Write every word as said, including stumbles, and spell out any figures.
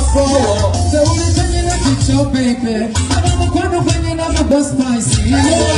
So when you turn your chicho, baby, I'm a quando when you never bust spicy.